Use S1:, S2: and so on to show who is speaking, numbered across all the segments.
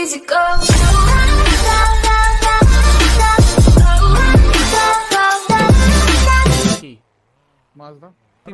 S1: easy go.
S2: Mazda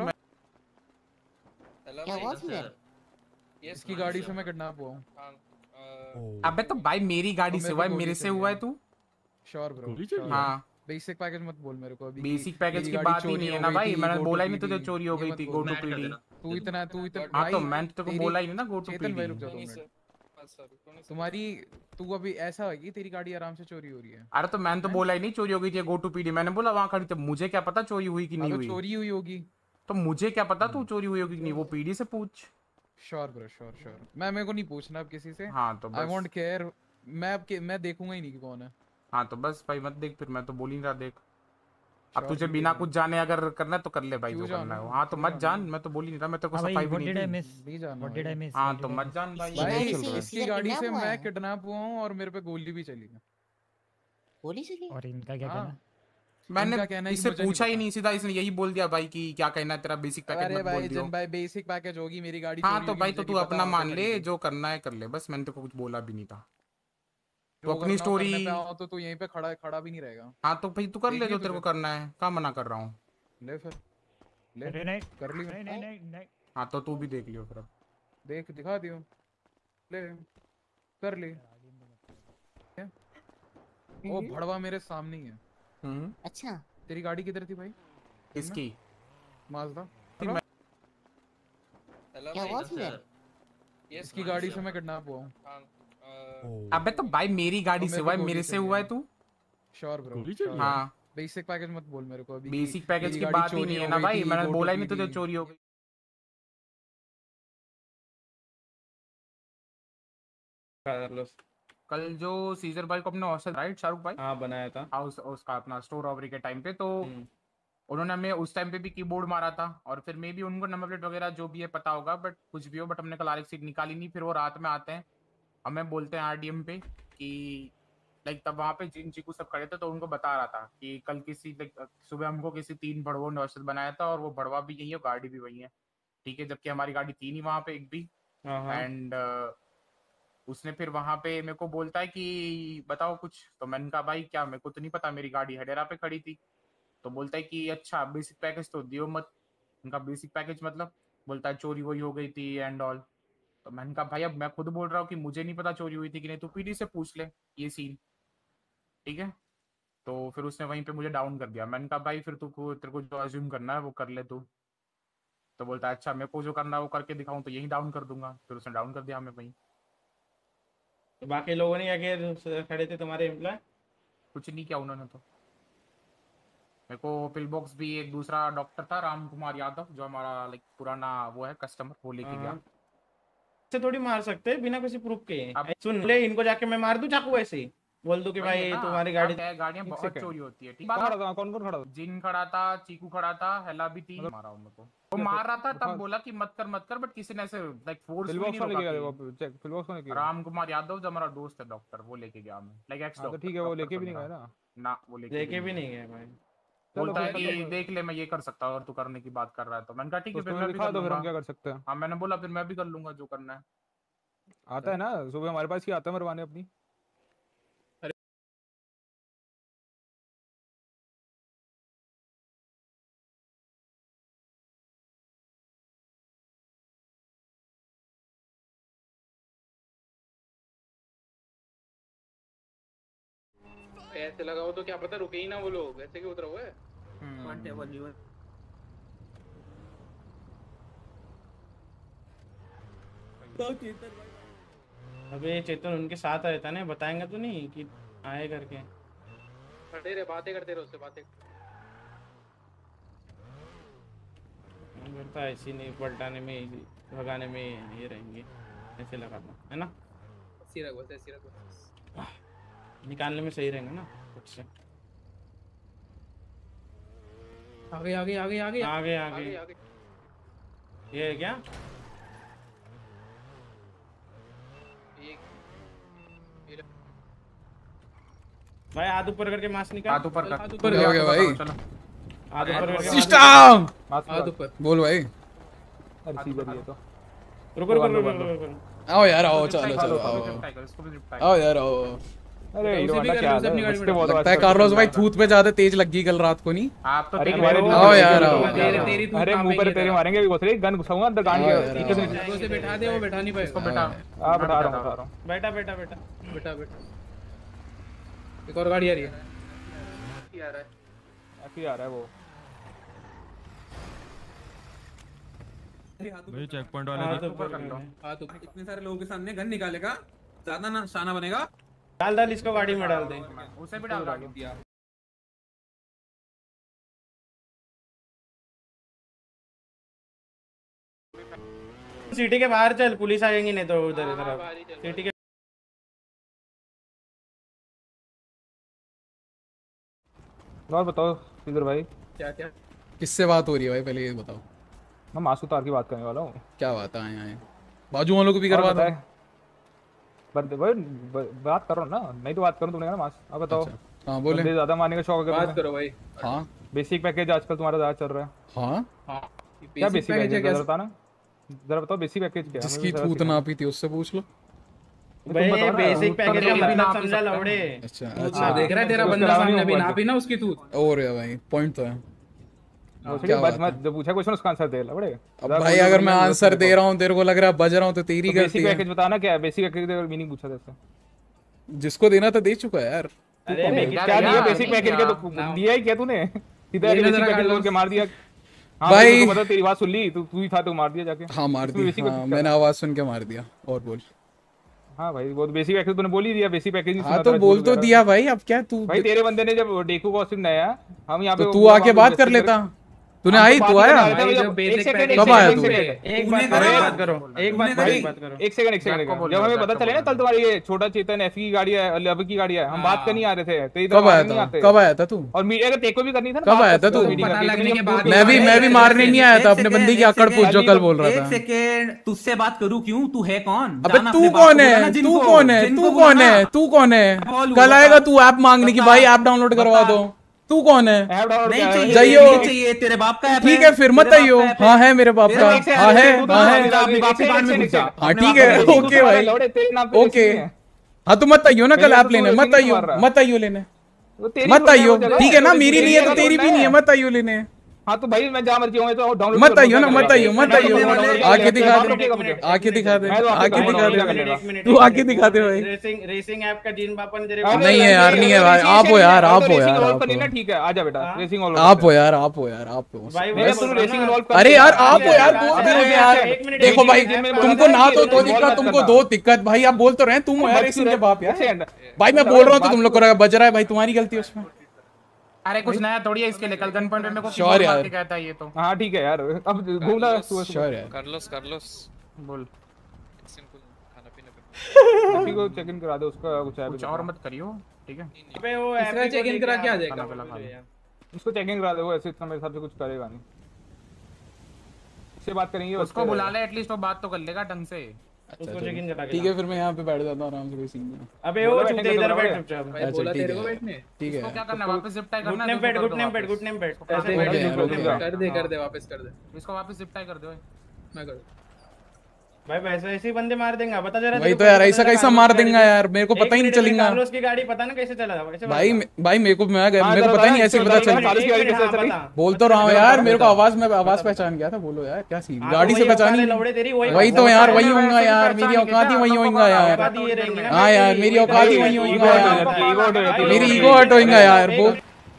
S3: क्या हुआ फिर?
S2: इसकी गाड़ी से मैं किडनैप हुआ हूँ।
S4: अबे तो भाई मेरी गाड़ी से हुआ है, मेरे से हुआ है तू?
S2: Sure bro.
S4: हाँ
S2: बेसिक पैकेज मत बोल मेरे को अभी।
S4: बेसिक पैकेज की बात ही नहीं है ना भाई, मैंने बोला ही नहीं तुझे चोरी हो गई थी गो टू पीडी।
S2: तू इतना
S4: हाँ तो मैंने तेरे को बोला ही नहीं ना गो टू
S2: चेतन भाई रुक
S4: पीडी।
S2: जा 2 मिनट। तुम्हारी तू अभी ऐसा है कि तेरी गाड़ी आराम से चोरी हो रही है।
S4: अरे तो मैंने तो बोला ही नहीं चोरी हो गई थी गो टू पीडी, मैंने बोला वहां खड़ी थी, मुझे क्या पता चोरी हुई कि नहीं हुई।
S2: चोरी हुई होगी
S4: तो मुझे क्या पता तू चोरी हुई होगी कि नहीं, वो पीडी से पूछ।
S2: Sure bro sure. मेरे को नहीं पूछना अब किसी से।
S4: हाँ तो
S2: आई
S4: बस।
S2: Won't care. मैं देखूंगा ही नहीं कि कौन है।
S4: हाँ तो बस भाई मत देख, फिर मैं तो बोल ही नहीं रहा देख। अब तुझे बिना कुछ जाने अगर करना है तो कर ले भाई, जो करना है। हाँ तो मत जान, मैं तो बोल ही नहीं रहा, मैं तेरे को सफाई भी नहीं दी। हाँ तो मत जान भाई।
S2: इसकी गाड़ी से मैं किडनैप हुआ हूँ और मेरे पे गोली भी चली है।
S3: गोली चली?
S5: और इनका क्या कहना?
S4: मैंने इससे पूछा ही नहीं, सीधा इसने यही बोल दिया भाई कि क्या कहना है तेरा, बेसिक पैकेज मत बोल दियो।
S2: भाई बेसिक पैकेज होगी मेरी गाड़ी।
S4: हाँ तो भाई तो तू अपना मान ले, जो करना है कर ले, बस मैंने तेरे को कुछ बोला भी नहीं था। तो अपनी स्टोरी
S2: तो तू यहीं पे खड़ा भी नहीं रहेगा।
S4: हाँ तो भाई तू कर ले जो तेरे को करना है, क्या मना कर रहा हूँ।
S2: ले फिर ले
S5: नहीं
S2: कर ली।
S5: नहीं।
S4: हाँ तो तू भी देख लियो फिर।
S2: देख दिखा दियो, ले कर ली। वो भड़वा मेरे सामने ही है।
S3: अच्छा
S2: तेरी गाड़ी किधर थी भाई?
S4: किसकी?
S2: माज़दा।
S3: क्या हुआ फिर?
S2: इसकी गाड़ी से मैं किडनैप हुआ हूँ।
S4: अबे तो भाई मेरी गाड़ी से हुआ है, मेरे से हुआ है तू?
S2: Sure bro.
S4: हाँ
S2: बेसिक पैकेज मत बोल मेरे को अभी।
S4: बेसिक पैकेज की बात ही नहीं है ना भाई, मैंने बोला ही नहीं तुझे चोरी हो गई। कल जो सीजर भाई को अपने हॉस्टल राइट शाहरुख भाई
S6: हाँ बनाया था,
S4: हाँ उसका अपना स्टोर रॉबरी के टाइम पे, तो उन्होंने हमें उस टाइम पे भी कीबोर्ड मारा था, और फिर मे भी उनको नंबर प्लेट वगैरह जो भी है पता होगा, बट कुछ भी हो, बट हमने कल RX सीट निकाली नहीं। फिर वो रात में आते हैं, हमें बोलते हैं RDM पे कि लाइक तब वहाँ पे जिन चीकू सब खड़े थे, तो उनको बता रहा था कि कल किसी लाइक सुबह हमको किसी 3 भड़वों ने हॉस्टल बनाया था, और वो भड़वा भी यही है, गाड़ी भी वही है, ठीक है, जबकि हमारी गाड़ी 3 ही वहाँ पे, एक भी। एंड उसने फिर वहाँ पे मेरे को बोलता है कि बताओ कुछ, तो मैंने कहा भाई क्या, मेरे को तो नहीं पता, मेरी गाड़ी हेडेरा पे खड़ी थी। तो बोलता है कि अच्छा बेसिक पैकेज तो दियो मत। उनका बेसिक पैकेज मतलब, बोलता है चोरी वोरी हो गई थी एंड ऑल। तो मैंने कहा भाई अब मैं खुद बोल रहा हूँ कि मुझे नहीं पता चोरी हुई थी कि नहीं, तू PD से पूछ ले ये सीन, ठीक है। तो फिर उसने वहीं पे मुझे डाउन कर दिया। मैंने कहा भाई फिर तेरे को जो अज्यूम करना है वो कर ले तू। तो बोलता है अच्छा मेरे को जो करना है वो करके दिखाऊं तो यही डाउन कर दूंगा। फिर उसने डाउन कर दिया हमें वहीं।
S6: तो बाकी लोगों ने क्या खड़े थे तुम्हारे एम्प्लॉय?
S4: कुछ नहीं किया उन्होंने। तो मेरे को पिल बॉक्स भी एक दूसरा डॉक्टर था राम कुमार यादव, जो हमारा लाइक पुराना वो है कस्टमर, वो लेके गया।
S6: से थोड़ी मार सकते हैं बिना किसी प्रूफ के। सुन ले, इनको जाके मैं मार दूं चाकू ऐसे ही, बोल दूं कि भाई तुम्हारी गाड़ियां बहुत चोरी होती है। ठीक है,
S2: कौन खड़ा था?
S6: जिन खड़ा था, चीकू खड़ा था, हेला भी थी। मारा उन को, वो मार रहा था तब बोला कि मत कर, बट किसी ने ऐसे लाइक फोर्स नहीं रोका। राम कुमार यादव जो हमारा दोस्त है डॉक्टर, वो लेके गया हमें, लाइक एक्स डॉक्टर। ठीक है, वो लेके भी नहीं गया ना, वो लेके भी नहीं गया भाई। बोलता है कि देख ले मैं ये कर सकता हूँ अगर तू करने की बात कर रहा है। तो मैंने कहा ठीक है फिर मैं भी कर लूंगा। क्या कर सकते हैं? हाँ मैंने बोला फिर मैं भी कर लूंगा जो करना है।
S2: आता है ना सुबह हमारे पास ही आता है मरवाने अपनी।
S7: ऐसे लगाओ तो क्या पता रुके ही ना वो लोग, ऐसे क्यों उतरा हुआ है?
S6: अबे चेतन उनके साथ रहता ना, बताएंगे तो नहीं कि आए करके।
S7: खड़े रहे, बातें करते रहे, उससे बातें
S6: करता ऐसी नहीं, पलटाने में भगाने में ये रहेंगे, ऐसे लगाना है ना।
S7: ऐसी रख बस, ऐसी रख बस,
S6: निकालने में सही रहेंगे ना खुद से।
S7: आगे आगे आगे आगे
S6: आगे आगे
S7: आगे।
S6: ये क्या भाई, हाथ ऊपर करके मास्क निकाल।
S4: हाथ ऊपर कर,
S2: हाथ ऊपर हो गया भाई।
S4: चलो
S6: हाथ ऊपर करके
S2: सिस्टम हाथ ऊपर बोल भाई।
S6: रुको रुको रुको रुको।
S2: आओ यार आओ, चलो चलो आओ आओ यार आओ।
S6: अरे हीरो वाला क्या हाल है? इसके बहुत
S2: लगता है कार्लोस भाई थूत पे ज्यादा तेज लगी कल रात को नहीं?
S4: आप तो
S6: अरे
S4: तेरे
S6: मेरे
S2: आओ यार आओ।
S6: अरे मुंह पर तेरे मारेंगे भी घुसरे, गन घुसाऊंगा अंदर गांड के।
S7: से बैठा दे, वो बैठा नहीं
S4: इसको
S7: पाएगा।
S4: बेटा
S6: हां बैठा रहा हूं।
S7: बैठा बैठा बैठा बैठा बैठा। एक और गाड़ी आ रही है। आ रहा है,
S6: ऐसे ही आ रहा है वो।
S1: भाई चेक पॉइंट वाले
S7: हाथ ऊपर कर लो। हाथ ऊपर। इतने सारे लोगों के सामने गन निकालेगा, ज्यादा ना शाना बनेगा। डाल डाल इसको गाड़ी में डाल दे।
S4: उसे भी डाल दिया।
S7: सिटी के बाहर चल, पुलिस आएंगी नहीं तो उधर इधर सिटी के।
S6: और बताओ सीधर भाई,
S7: क्या क्या
S2: किससे बात हो रही है भाई, पहले ये बताओ।
S6: मैं मासू तार की बात करने वाला हूँ।
S2: क्या बात है? आए बाजू वालों को भी करवा दो।
S6: बंदे भाई बात करो ना, नहीं तो बात करूँ तुमने ना मास। अब बताओ।
S2: हाँ बोले।
S6: बंदे ज्यादा मारने का शौक है
S7: बात करो भाई।
S2: हाँ
S6: बेसिक पैकेज आजकल तुम्हारा ज्यादा चल रहा है।
S2: हाँ
S6: क्या बेसिक पैकेज है? जरा बताना, जरा बताओ बेसिक पैकेज क्या है?
S2: जिसकी थूत ना पी थी उससे पूछ लो
S7: भाई बेसिक पैकेज का मतलब समझा लौड़े।
S2: अच्छा
S7: अच्छा देख रहा है तेरा बंदा सामने भी ना पी ना उसकी तूत।
S2: और है भाई, पॉइंट तो है।
S6: क्या बात मत, जब पूछा क्वेश्चन उसका आंसर दे ला बड़े।
S2: अब भाई अगर मैं आंसर दे रहा हूँ तेरे को लग रहा है बज रहा हूँ तो तेरी गलती
S6: बेसिक
S2: है।
S6: पैकेज बताना क्या है? बेसिक पैकेज का मीनिंग पूछा था।
S2: जिसको देना था दे चुका है यार।
S6: अरे क्या दिया बेसिक पैकेज का? तो दिया ही क्या तूने? सीधा बेसिक पैकेज बोल के मार दिया। हाँ भाई पता, तेरी बात सुन ली, तू ही था तो मार दिया जाके।
S2: हाँ मार दिया, मैंने आवाज सुन के मार दिया। और बोल।
S6: हाँ भाई वो बेसिक पैकेज तूने बोल ही दिया, बेसिक पैकेज नहीं सुना।
S2: हाँ तो बोल तो दिया भाई, अब क्या तू
S6: भाई तेरे बंदे ने जब डेकू कॉस्ट्यूम लाया, हम यहाँ पे
S2: तू आके बात कर लेता। तूने आई, तू आया कब आया तू?
S7: एक बात करो, एक बात करो।
S6: एक सेकंड जब हमें पता चले ना कल तुम्हारी ये छोटा चेतन एफ की गाड़ी है, लब की गाड़ी है, हम बात करने आ रहे थे।
S2: कब आया था? कब आया था तू?
S6: और मीडिया का टेको भी करनी था।
S2: कब आया था तू? मैं भी मारने नहीं आया था, अपने बंदी की आकड़ पूछ जो कल बोल रहा था।
S5: एक सेकेंड, तुझसे बात करूं क्यों? तू है कौन?
S2: अबे तू कौन है? तू कौन है? तू कौन है? तू कौन है? कल आएगा तू ऐप मांगने की, भाई ऐप डाउनलोड करवा दो। तू कौन है?
S5: नहीं
S2: जाइयो।
S5: चाहिए तेरे बाप का ऐप।
S2: ठीक है फिर मत आइयो। हाँ है मेरे बाप का। हाँ है हाँ ठीक है ओके भाई ओके। हाँ तो मत आइयो ना कल ऐप लेने, मत आइयो लेने, मत आइयो। ठीक है ना, मेरी नहीं है तो तेरी भी नहीं है, मत आइयो लेने।
S6: हाँ तो भाई मैं जहाँ मर्जी हूँ तो डाउनलोड
S2: मत आइयो ना, मत आइयो आके दिखा दे, आके दिखा दे, आके दिखा दे, तू आके दिखा दे भाई।
S7: रेसिंग ऐप का जीन पापन
S2: नहीं है यार, नहीं है भाई। आप हो यार, आप हो यार,
S6: ठीक है आजा बेटा रेसिंग ऑल।
S2: आप हो यार, आप हो यार, आप हो। अरे यार आप हो यार, यार देखो भाई तुमको ना तो दो दिक्कत, तुमको दो दिक्कत भाई। आप बोल तो रहे तुम हो यार रेसिंग के बाप यार। भाई मैं बोल रहा हूँ तो तुम लोग को बज रहा है भाई, तुम्हारी गलती है उसमें।
S4: अरे कुछ नया थोड़ी है इसके लिए, कल गन पॉइंट पे मेरे को
S2: श्योर यार
S4: कहता है ये तो।
S6: हाँ ठीक है यार, अब घूमना
S2: श्योर यार।
S8: कार्लोस
S4: बोल।
S8: सिंपल खाना पीना
S6: अभी को चेक इन करा दे उसका, कुछ
S4: और मत करियो ठीक है।
S7: अबे वो ऐप चेक इन करा के आ जाएगा।
S6: उसको चेक इन करा दे, वो ऐसे इतना मेरे हिसाब से कुछ करेगा नहीं। इससे बात करेंगे,
S4: उसको बुला ले, एटलीस्ट वो बात तो कर लेगा ढंग से।
S7: उसको चेक इन करा के।
S2: ठीक है फिर मैं यहाँ पे बैठ जाता हूँ आराम से, कोई सीन नहीं।
S7: अबे वो चुपचाप इधर बैठ चुपचाप।
S2: भाई बोला तेरे को बैठने, ठीक है।
S4: इसको क्या करना है? वापस जिप टाई करना है।
S7: गुड नेम पेड ऐसे कर दे वापस कर दे।
S4: इसको वापस जिप टाई कर दो।
S7: मैं कर भाई वैसे ऐसे ही बंदे मार देंगे, बता जरा।
S2: वही तो यार, ऐसा कैसा मार देंगे यार, मेरे को पता ही नहीं चलेगा।
S7: कार्लोस की गाड़ी पता ना कैसे चला
S2: भाई मेरे को पता ही नहीं, ऐसे पता चला। बोल तो रहा हूँ यार, मेरे को आवाज पहचान गया था। बोलो यार क्या सीन, गाड़ी से पहचानी। वही तो यार, वही होगा यार, मेरी औकात ही वही होगा यार। हाँ यार मेरी औकात ही वही होगा यार, मेरी ईगो हट होगा यार वो।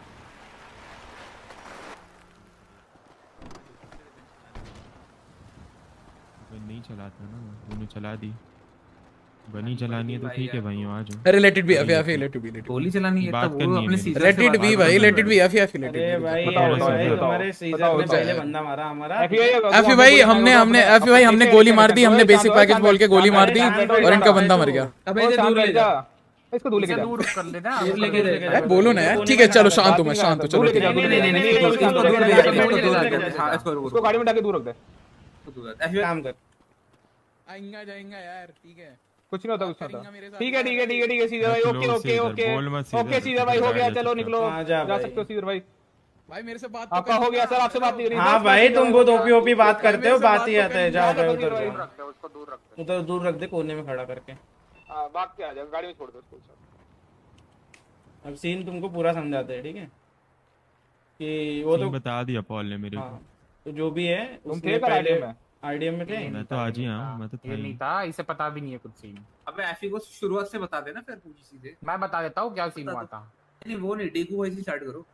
S1: नहीं चलाता ना, उन्होंने चला दी। बनी चलानी है तो ठीक है भाई, आ जाओ।
S2: अरे let it be F let it be,
S8: गोली चलानी है
S1: बात
S8: तो
S1: करनी
S8: वो
S1: है
S8: अपने
S1: मेरे।
S2: लेट इट बी भाई, let it be F let it
S7: अरे भाई तुम्हारे सीजन में पहले बंदा मारा हमारा।
S2: एफी भाई हमने गोली मार दी, हमने बेसिक पैकेज बोल के गोली मार दी और इनका बंदा मर गया।
S7: अबे इधर दूर ले जा,
S6: इसको दूर लेके जा,
S4: दूर कर लेना।
S7: लेके जा।
S2: यार बोलो ना यार। ठीक है चलो शांत हूँ मैं, शांत हूँ चलो।
S6: उसको गाड़ी में डाल के दूर रख दे।
S7: काम कर,
S2: आएंगा जाएंगा यार। ठीक है
S6: कुछ नहीं होता, कुछ नहीं होता। ठीक है सीधर भाई, ओके सीधर भाई हो गया, चलो निकलो, जा सकते हो सीधर भाई।
S2: भाई मेरे से बात
S6: आपका हो गया सर, आपसे बात नहीं करी।
S9: हाँ भाई तुम बहुत ओपी ओपी बात करते हो, बात ही आता है। जाओ भाई उधर
S6: दूर रखते हो उसको, दूर रखते हो।
S9: उधर दूर रख दे कोने में खड़ा करके।
S6: बात क्या आ जाएगा, गाड़ी में छोड़ दो उसको सर।
S9: अब सीन तुमको पूरा समझाते हैं, ठीक है? कि वो तो
S1: बता दिया पॉल ने मेरे को।
S9: तो जो भी है
S6: तुम थे पहले
S9: आईडीएम में थे।
S1: मैं तो आज ही आया, मैं तो था ही
S6: नहीं था, इसे पता भी नहीं है कुछ सीन।
S7: अबे एफी को शुरुआत से बता देना फिर पूरी सीधे।
S6: मैं बता देता हूँ क्या सीन हुआ था।
S7: नहीं वो नहीं, डेकू भाई से स्टार्ट करो।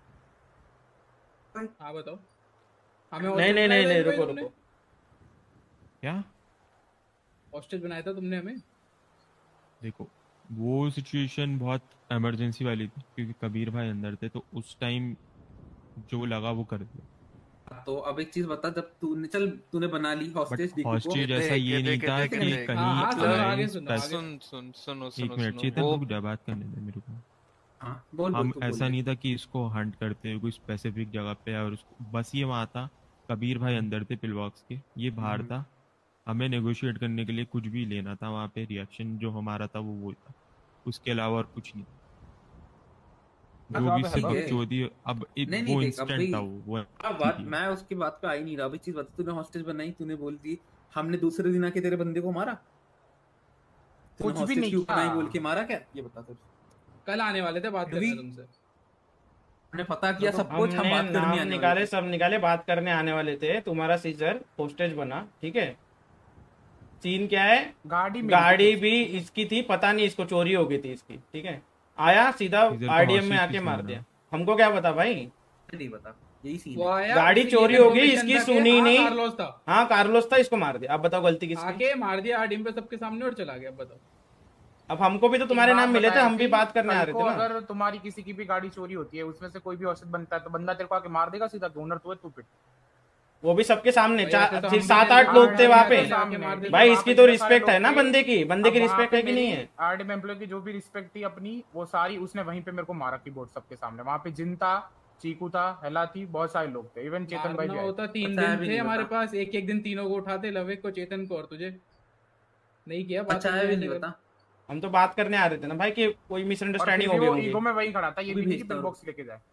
S2: हाँ बताओ।
S9: नहीं नहीं नहीं नहीं, रुको रुको।
S1: क्या
S2: हॉस्टेज बनाया था तुमने हमें?
S1: देखो वो सिचुएशन बहुत इमरजेंसी वाली थी क्योंकि कबीर भाई अंदर थे, तो उस टाइम जो लगा वो कर दिया।
S7: तो अब एक चीज बता, जब तूने बना ली हॉस्टेज डेकू को।
S1: हॉस्टेज ऐसा ये नहीं था कि कहीं
S8: सुनो
S1: एक मिनट चेतन रुक जा, बात करने दे मेरे को। हम ऐसा नहीं था कि इसको हंट करते हैं कोई स्पेसिफिक जगह पे और उसको, बस ये वहाँ था, कबीर भाई अंदर थे पिल बॉक्स के, ये बाहर था, हमें नेगोशिएट करने के लिए कुछ भी लेना था वहाँ पे। रिएक्शन जो हमारा था वो था, उसके अलावा और कुछ नहीं। जो भी सिर्फ बकचोदी, अब वो इंस्टेंट था वो।
S7: बात मैं उसकी बात पे आई नहीं रहा। अभी चीज बता, तूने हॉस्टेज बनाई, तूने बोल दी, हमने दूसरे दिन आके तेरे बंदे को मारा?
S6: कुछ भी नहीं
S7: किया बोल के मारा क्या? ये बता तू।
S2: कल आने वाले थे बात करने तुमसे,
S7: हमने पता किया सब कुछ, हम बात करने आने
S9: निकाले, सब निकाले, बात करने आने वाले थे। तुम्हारा सीजर हॉस्टेज बना, ठीक है? सीन क्या है, गाड़ी भी इसकी थी, पता नहीं इसको चोरी हो गई थी इसकी, ठीक है? आया सीधा आरडीएम में आके मार दिया। हमको क्या पता भाई,
S7: नहीं पता, यही सीन
S9: है। गाड़ी चोरी हो गई, इसकी सुनी नहीं। हाँ कार्लोस था, इसको मार दिया। अब बताओ गलती किसकी?
S2: आके मार दिया आरडीएम पे सबके सामने और चला गया। अब बताओ।
S9: अब हमको भी तो तुम्हारे नाम मिले थे, हम भी बात करने आ रहे थे ना।
S6: अगर तुम्हारी किसी की भी गाड़ी चोरी होती है, उसमें से कोई भी औसत बनता है, तो बंदा तेरे को आके मार देगा सीधा। ओनर तू है, तू पिट।
S9: वो भी सबके सामने, 7-8 लोग थे वहाँ पे। भाई इसकी तो रिस्पेक्ट है ना, बंदे की रिस्पेक्ट है कि नहीं है?
S6: आरडीएम एम्प्लॉय की जो भी रिस्पेक्ट थी अपनी, वो सारी उसने वहीं पे मेरे को मारा कीबोर्ड सबके सामने। वहाँ पे जिन था, चीकू था, हेला थी, बहुत सारे लोग थे, इवन चेतन भाई भी
S2: होता। 3 दिन थे हमारे पास, एक दिन तीनों को उठाते, लविक को, चेतन को और तुझे। नहीं किया बात, नहीं बता।
S9: हम तो बात करने आ रहे थे ना भाई कि कोई मिसअंडरस्टैंडिंग हो गई होगी।
S6: ईगो में वही खड़ा था, ये भी नहीं पिन बॉक्स लेके जाए।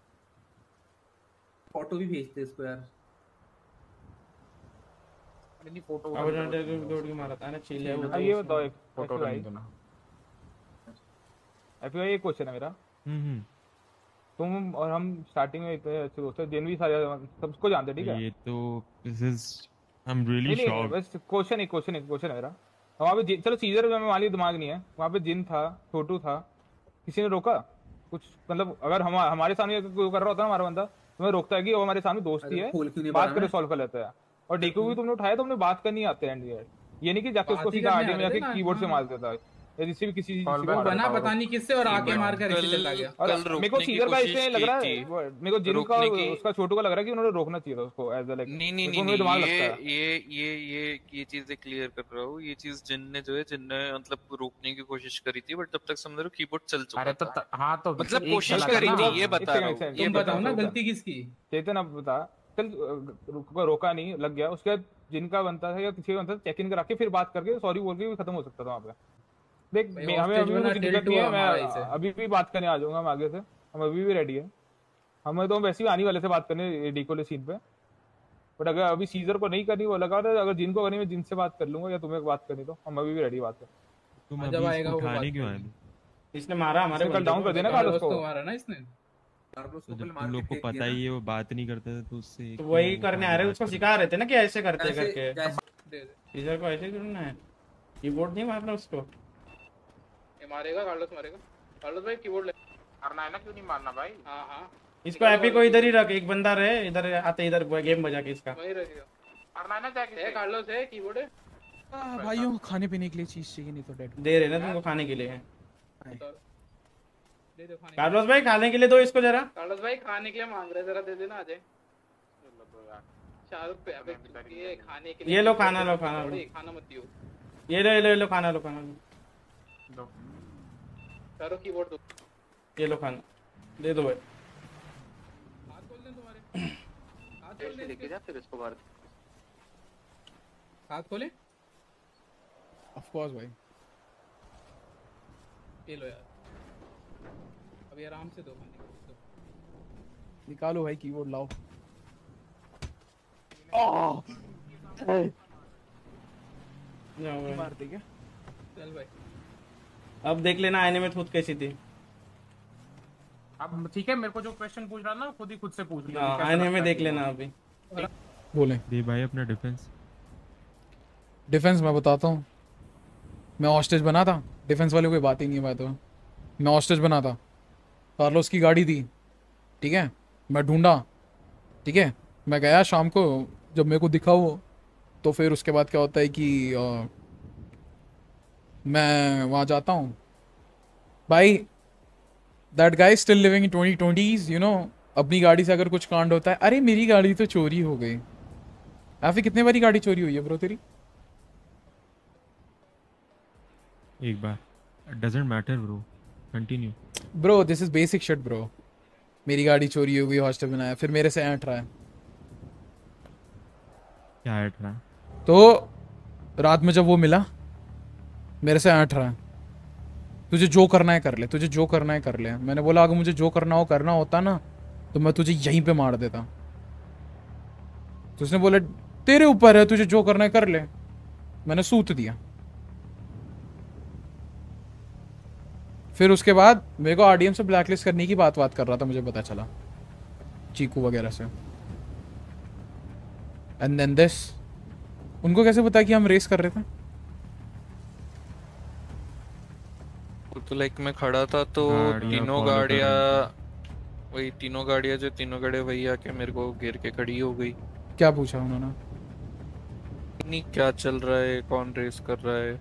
S7: फोटो भी भेजते इसको यार।
S6: नहीं फोटो
S9: अब दौड़ के मारा था ना, चिल है वो।
S6: ये बताओ एक फोटो नहीं देना। एफआई एक क्वेश्चन है मेरा। तुम और हम स्टार्टिंग में इतने अच्छे दोस्त थे, जिन भी सारे सबको जानते, ठीक है?
S1: ये तो this is I am really shocked.
S6: बस क्वेश्चन है मेरा। वहाँ पे चलो सीजर में माली दिमाग नहीं है, वहाँ पे जिन था, छोटू था, किसी ने रोका कुछ? मतलब अगर हमारे सामने कोई कर रहा होता ना हमारा बंदा, तो मैं रोकता है कि वो हमारे सामने दोस्ती है, बात करके सॉल्व कर लेता है। और डेकू भी तुमने उठाया तो हमने बात करनी आते हैं, ये नहीं कि जाके उसको सीधा आरडीएम में जाके कीबोर्ड से मार देता है, या जिससे भी किसी
S2: बना पता नहीं किससे और आके मार कर इसे चला गया।
S6: और मेरे को सीजर का इसलिए लग रहा है, मेरे को जिन का उसका छोटू का लग रहा है कि उन्होंने रोकना चाहिए था उसको एज अ लाइक।
S8: नहीं ये चीजें क्लियर कर रहा हूँ। ये चीज जिनने मतलब रोकने की कोशिश करी थी, बट तब तक समझ लो कीबोर्ड चल चुका।
S6: अरे तो हाँ, तो
S8: मतलब कोशिश करी थी, ये बता रहा हूँ।
S2: तुम बताओ ना गलती किसकी?
S6: चेतन अब बता। चल रोका नहीं, लग गया, उसके बाद जिनका बनता था या किसी का बनता था, चेक इन करा के फिर बात करके सॉरी बोल के खत्म हो सकता था वहाँ पे। देख हमें अभी भी दिक्कत नहीं है, मैं अभी भी बात करने आ जाऊंगा, हम आगे से, हम अभी भी रेडी है। हमें तो वैसे ही आने वाले से बात करने डीकोले सीन पे, बट अगर अभी सीजर को नहीं करनी, वो लगा था अगर जिनको करनी मैं जिनसे बात कर लूंगा, या तुम्हें बात करनी, तो हम अभी भी रेडी बात कर।
S1: तुम जब आएगा वो बात क्यों आए?
S9: इसने मारा हमारे,
S6: कल डाउन कर देना कार्लोस को,
S2: मारा ना इसने।
S1: तुम लोग को पता ही है वो बात नहीं करता था, तो उससे
S9: तो वही करने आ रहे, उसको सिखा रहे थे ना कि ऐसे करते करके। सीजर को ऐसे करना है, कीबोर्ड नहीं मारना उसको।
S2: मारेगा कार्लोस, मारेगा कार्लोस भाई, कीबोर्ड ले
S6: मारना है ना, क्यों नहीं मारना भाई?
S2: हां
S9: इसको एपी को इधर ही रख, एक बंदा रहे इधर आते, इधर गेम बजा के इसका
S2: वही रखेगा।
S6: मारना है ना, जाके
S2: है कार्लोस है, कीबोर्ड है। भाइयों खाने पीने के लिए चीज चाहिए, नहीं तो डेड
S9: दे रहे ना तुमको खाने के लिए।
S2: दे दो खाने।
S9: कार्लोस भाई खाने के लिए दो इसको जरा।
S2: कार्लोस भाई खाने के लिए मांग रहे, जरा दे देना आ जाए। शाहरुख पे अबे ये खाने के लिए,
S9: ये लो खाना, लो खाना,
S2: खाना मत दियो।
S9: ये लो खाना, लो खाना
S6: दो,
S2: करो कीबोर्ड दो,
S9: ये लो खाना दे दो भाई।
S2: हाथ खोल दे तुम्हारे, हाथ खोल दे, लेके जा फिर इसको बाहर। हाथ खोले ऑफ कोर्स भाई। ये लो यार, अभी आराम से दो खाने को। निकालो भाई कीबोर्ड लाओ। मारते क्या?
S7: चल भाई
S9: अब देख लेना आईने में थूत कैसी थी।
S4: अब ठीक है, मेरे को जो क्वेश्चन पूछ रहा ना खुद ही खुद से पूछ लिया।
S9: आईने में देख लेना अभी।
S2: बोले
S1: दे भाई अपना डिफेंस।
S2: डिफेंस मैं बताता हूँ। मैं हॉस्टेज बना था, डिफेंस वाले कोई बात ही नहीं है। बात मैं हॉस्टेज बना था, कार्लोस की गाड़ी थी, ठीक है, मैं ढूंढा, ठीक है, मैं गया शाम को, जब मेरे को दिखा वो, तो फिर उसके बाद क्या होता है कि मैं वहाँ जाता हूँ भाई। That guy still living in 2020s, you know. अपनी गाड़ी से अगर कुछ कांड होता है, अरे मेरी गाड़ी तो चोरी हो गई। या फिर कितने बारी गाड़ी चोरी हुई है ब्रो तेरी?
S1: एक बार। Doesn't matter bro, continue.
S2: Bro this is basic shit bro. मेरी गाड़ी चोरी हो गई, हॉस्टल बनाया, फिर मेरे से ऐंठ रहा है।
S1: क्या ऐंठ रहा है?
S2: तो रात में जब वो मिला, मेरे से ऐंठ रहा है, तुझे जो करना है कर ले, तुझे जो करना है कर ले। मैंने बोला अगर मुझे जो करना होता ना तो मैं तुझे यहीं पे मार देता। तो उसने बोला तेरे ऊपर है, तुझे जो करना है कर ले। मैंने सूत दिया। फिर उसके बाद मेरे को आरडीएम से ब्लैकलिस्ट करने की बात कर रहा था, मुझे पता चला चीकू वगैरह से। एंड देन दिस, उनको कैसे पता कि हम रेस कर रहे थे?
S8: तो लाइक मैं खड़ा था तो तीनों गाड़ियाँ जो तीनों गाड़ियाँ वही आके मेरे को घेर के खड़ी हो गई।
S2: क्या पूछा उन्होंने?
S8: नहीं क्या चल रहा है, कौन रेस कर रहा है,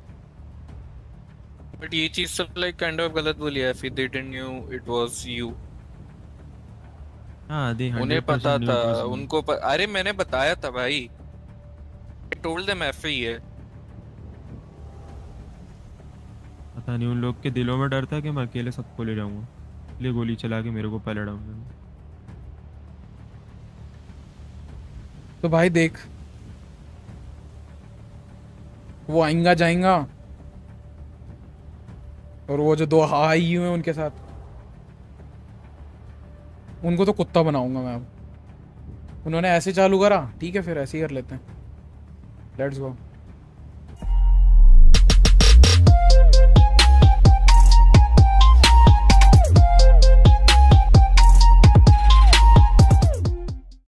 S8: बट ये चीज सब लाइक काइंड ऑफ गलत बोली है। फिर they didn't knew it was you.
S1: हाँ दे 100%
S8: उन्हें पता
S1: knew it
S8: था,
S1: was me.
S8: उनको अरे मैंने बताया था भाई, I told them ऐसे ही है।
S1: पता नहीं उन लोग के दिलों में डर था कि मैं अकेले सबको ले जाऊंगा, इसलिए गोली चला के मेरे को पहले डाउन।
S2: तो भाई देख, वो आएंगा जाएंगा, और वो जो दो हाई हुए उनके साथ, उनको तो कुत्ता बनाऊंगा मैं अब। उन्होंने ऐसे चालू करा, ठीक है फिर ऐसे ही कर लेते हैं। लेट्स गो।